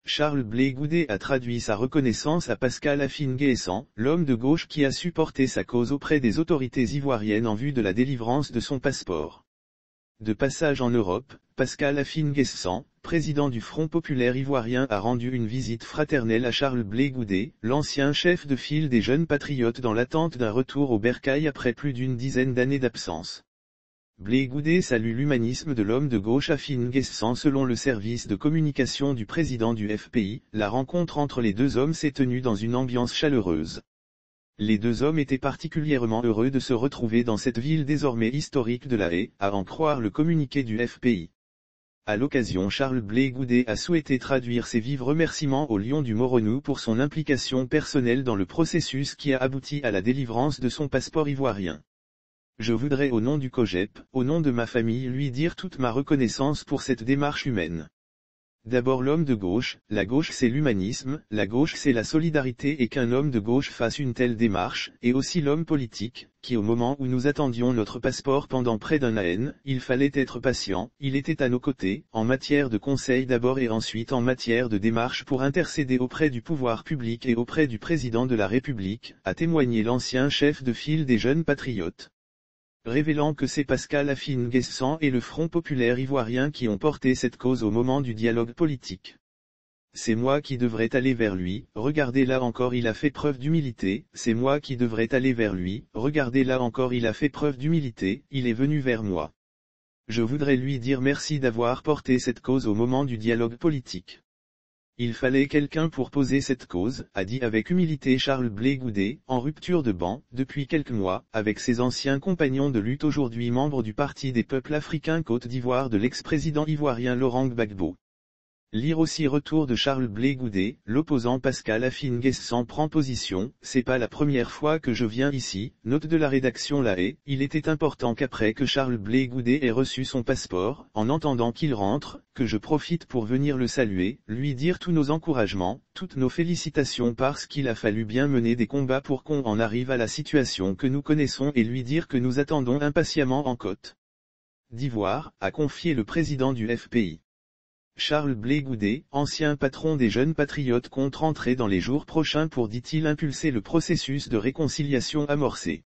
Charles Blé Goudet a traduit sa reconnaissance à Pascal Afine-Guessant, l'homme de gauche qui a supporté sa cause auprès des autorités ivoiriennes en vue de la délivrance de son passeport. De passage en Europe, Pascal Afine-Guessant, président du Front populaire ivoirien, a rendu une visite fraternelle à Charles Blé Goudet, l'ancien chef de file des jeunes patriotes dans l'attente d'un retour au bercail après plus d'une dizaine d'années d'absence. Blé Goudet salue l'humanisme de l'homme de gauche Afine-Guessant. Selon le service de communication du président du FPI, la rencontre entre les deux hommes s'est tenue dans une ambiance chaleureuse. Les deux hommes étaient particulièrement heureux de se retrouver dans cette ville désormais historique de La Haye, à en croire le communiqué du FPI. À l'occasion, Charles Blé Goudet a souhaité traduire ses vifs remerciements au Lion du Moronou pour son implication personnelle dans le processus qui a abouti à la délivrance de son passeport ivoirien. Je voudrais au nom du COJEP, au nom de ma famille, lui dire toute ma reconnaissance pour cette démarche humaine. D'abord l'homme de gauche, la gauche c'est l'humanisme, la gauche c'est la solidarité, et qu'un homme de gauche fasse une telle démarche, et aussi l'homme politique, qui au moment où nous attendions notre passeport pendant près d'un an, il fallait être patient, il était à nos côtés, en matière de conseil d'abord et ensuite en matière de démarche pour intercéder auprès du pouvoir public et auprès du président de la République, a témoigné l'ancien chef de file des jeunes patriotes. Révélant que c'est Pascal Afine-Guessant et le Front populaire ivoirien qui ont porté cette cause au moment du dialogue politique. C'est moi qui devrais aller vers lui, regardez là encore il a fait preuve d'humilité, c'est moi qui devrais aller vers lui, regardez là encore il a fait preuve d'humilité, il est venu vers moi. Je voudrais lui dire merci d'avoir porté cette cause au moment du dialogue politique. Il fallait quelqu'un pour poser cette cause, a dit avec humilité Charles Blé Goudet, en rupture de banc, depuis quelques mois, avec ses anciens compagnons de lutte aujourd'hui membres du Parti des peuples africains Côte d'Ivoire de l'ex-président ivoirien Laurent Gbagbo. Lire aussi retour de Charles Blé Goudet, l'opposant Pascal Afine-Guessant prend position, c'est pas la première fois que je viens ici, note de la rédaction La Haye, il était important qu'après que Charles Blé Goudet ait reçu son passeport, en entendant qu'il rentre, que je profite pour venir le saluer, lui dire tous nos encouragements, toutes nos félicitations parce qu'il a fallu bien mener des combats pour qu'on en arrive à la situation que nous connaissons et lui dire que nous attendons impatiemment en Côte d'Ivoire, a confié le président du FPI. Charles Blé Goudet, ancien patron des jeunes patriotes, compte rentrer dans les jours prochains pour, dit-il, impulser le processus de réconciliation amorcé.